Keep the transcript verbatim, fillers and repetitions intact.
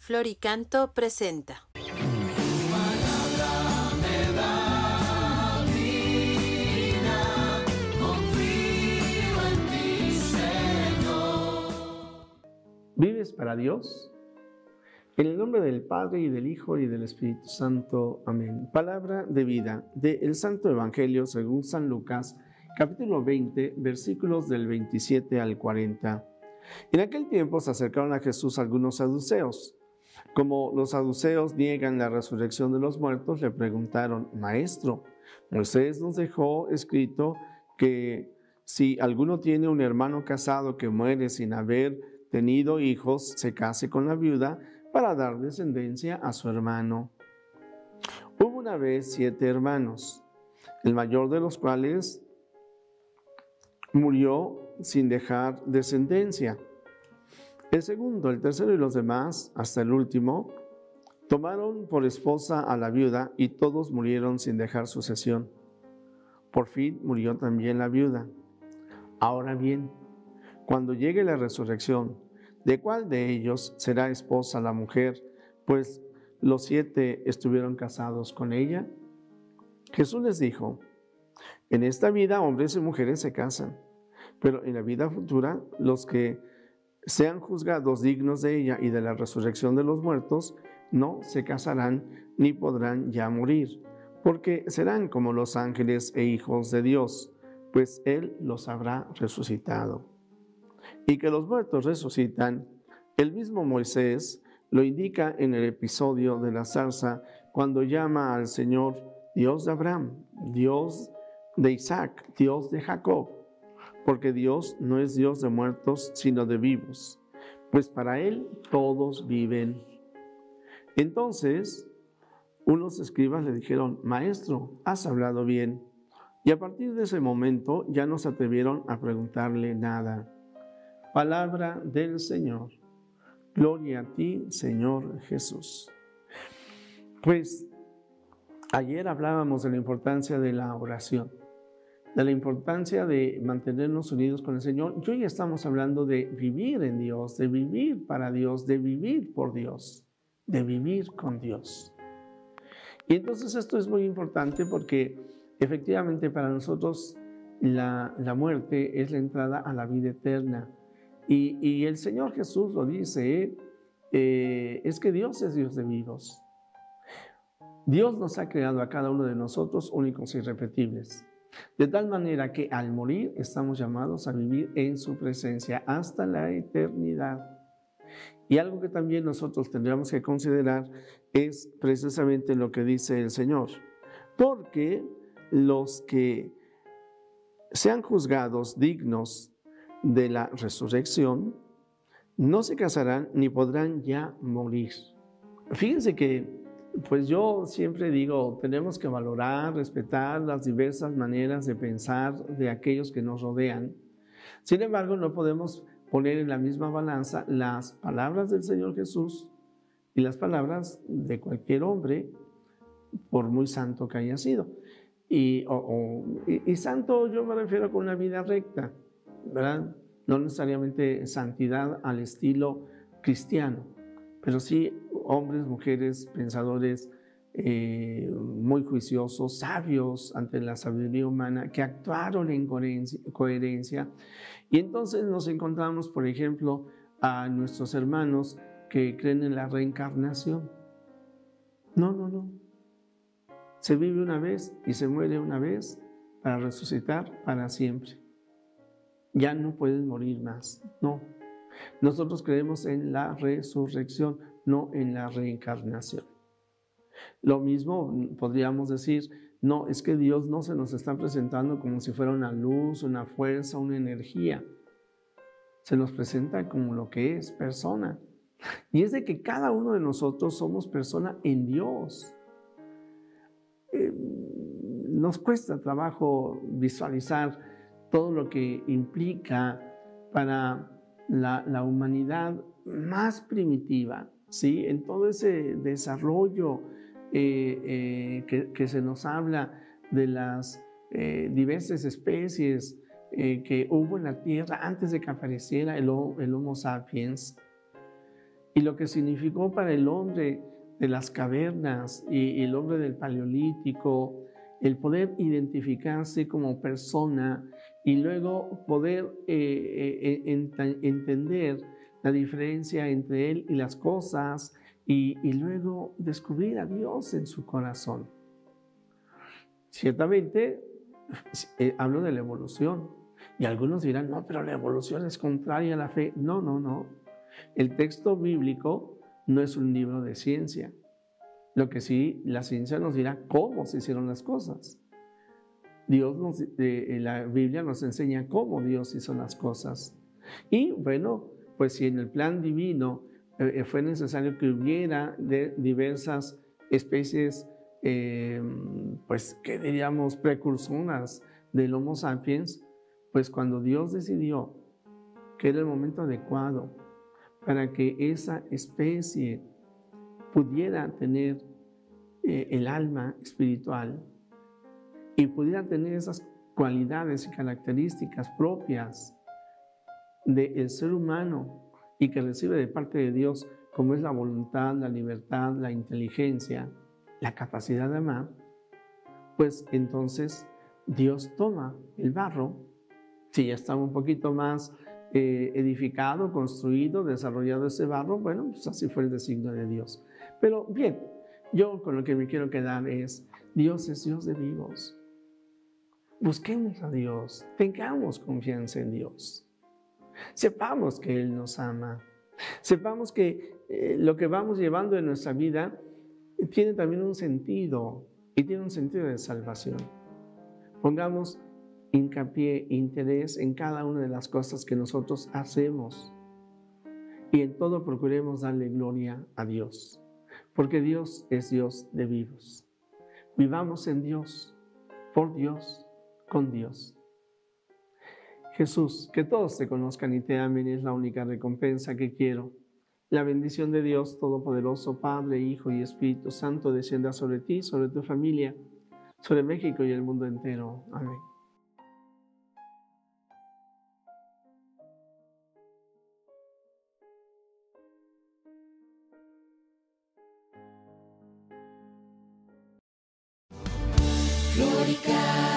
Floricanto presenta. ¿Vives para Dios? En el nombre del Padre, y del Hijo, y del Espíritu Santo. Amén. Palabra de vida del Santo Evangelio según San Lucas, capítulo veinte, versículos del veintisiete al cuarenta. En aquel tiempo se acercaron a Jesús algunos saduceos. Como los saduceos niegan la resurrección de los muertos, le preguntaron: Maestro, Moisés nos dejó escrito que si alguno tiene un hermano casado que muere sin haber tenido hijos, se case con la viuda para dar descendencia a su hermano. Hubo una vez siete hermanos, el mayor de los cuales murió sin dejar descendencia. El segundo, el tercero y los demás, hasta el último, tomaron por esposa a la viuda, y todos murieron sin dejar sucesión. Por fin murió también la viuda. Ahora bien, cuando llegue la resurrección, ¿de cuál de ellos será esposa la mujer, pues los siete estuvieron casados con ella? Jesús les dijo: En esta vida hombres y mujeres se casan, pero en la vida futura los que sean juzgados dignos de ella y de la resurrección de los muertos no se casarán ni podrán ya morir, porque serán como los ángeles e hijos de Dios, pues Él los habrá resucitado. Y que los muertos resucitan, el mismo Moisés lo indica en el episodio de la zarza, cuando llama al Señor Dios de Abraham, Dios de Isaac, Dios de Jacob, porque Dios no es Dios de muertos, sino de vivos, pues para Él todos viven. Entonces, unos escribas le dijeron: Maestro, has hablado bien. Y a partir de ese momento ya no se atrevieron a preguntarle nada. Palabra del Señor. Gloria a ti, Señor Jesús. Pues ayer hablábamos de la importancia de la oración, de la importancia de mantenernos unidos con el Señor. Y hoy estamos hablando de vivir en Dios, de vivir para Dios, de vivir por Dios, de vivir con Dios. Y entonces esto es muy importante porque efectivamente para nosotros la, la muerte es la entrada a la vida eterna. Y, y el Señor Jesús lo dice, ¿eh? Eh, es que Dios es Dios de vivos. Dios nos ha creado a cada uno de nosotros únicos e irrepetibles, de tal manera que al morir estamos llamados a vivir en su presencia hasta la eternidad. Y algo que también nosotros tendríamos que considerar es precisamente lo que dice el Señor, porque los que sean juzgados dignos de la resurrección no se casarán ni podrán ya morir. Fíjense que pues yo siempre digo, tenemos que valorar, respetar las diversas maneras de pensar de aquellos que nos rodean. Sin embargo, no podemos poner en la misma balanza las palabras del Señor Jesús y las palabras de cualquier hombre, por muy santo que haya sido. Y, o, o, y, y santo yo me refiero con una vida recta, ¿verdad? No necesariamente santidad al estilo cristiano, pero sí hombres, mujeres, pensadores eh, muy juiciosos, sabios ante la sabiduría humana, que actuaron en coherencia, coherencia. Y entonces nos encontramos, por ejemplo, a nuestros hermanos que creen en la reencarnación. No, no, no. Se vive una vez y se muere una vez para resucitar para siempre. Ya no puedes morir más, no. Nosotros creemos en la resurrección, no en la reencarnación. Lo mismo podríamos decir, no, es que Dios no se nos está presentando como si fuera una luz, una fuerza, una energía. Se nos presenta como lo que es, persona. Y es de que cada uno de nosotros somos persona en Dios. Eh, nos cuesta trabajo visualizar todo lo que implica para la, la humanidad más primitiva, ¿sí? En todo ese desarrollo eh, eh, que, que se nos habla de las eh, diversas especies eh, que hubo en la Tierra antes de que apareciera el, el Homo sapiens. y lo que significó para el hombre de las cavernas y el hombre del Paleolítico, el poder identificarse como persona y luego poder eh, eh, ent entender la diferencia entre él y las cosas y, y luego descubrir a Dios en su corazón. Ciertamente, eh, hablo de la evolución y algunos dirán, no, pero la evolución es contraria a la fe. No, no, no. El texto bíblico no es un libro de ciencia. Lo que sí, la ciencia nos dirá cómo se hicieron las cosas. Dios nos, eh, la Biblia nos enseña cómo Dios hizo las cosas. Y bueno, pues si en el plan divino eh, fue necesario que hubiera de diversas especies, eh, pues que diríamos precursoras del Homo sapiens, pues cuando Dios decidió que era el momento adecuado para que esa especie pudiera tener eh, el alma espiritual y pudiera tener esas cualidades y características propias del ser humano y que recibe de parte de Dios, como es la voluntad, la libertad, la inteligencia, la capacidad de amar, pues entonces Dios toma el barro, si ya estaba un poquito más eh, edificado, construido, desarrollado ese barro, bueno, pues así fue el designio de Dios. Pero bien, yo con lo que me quiero quedar es, Dios es Dios de vivos. Busquemos a Dios, tengamos confianza en Dios. Sepamos que Él nos ama. Sepamos que eh, lo que vamos llevando en nuestra vida tiene también un sentido y tiene un sentido de salvación. Pongamos hincapié, interés en cada una de las cosas que nosotros hacemos y en todo procuremos darle gloria a Dios, porque Dios es Dios de vivos. Vivamos en Dios, por Dios, con Dios. Jesús, que todos te conozcan y te amen es la única recompensa que quiero. La bendición de Dios Todopoderoso, Padre, Hijo y Espíritu Santo, descienda sobre ti, sobre tu familia, sobre México y el mundo entero. Amén. Florica.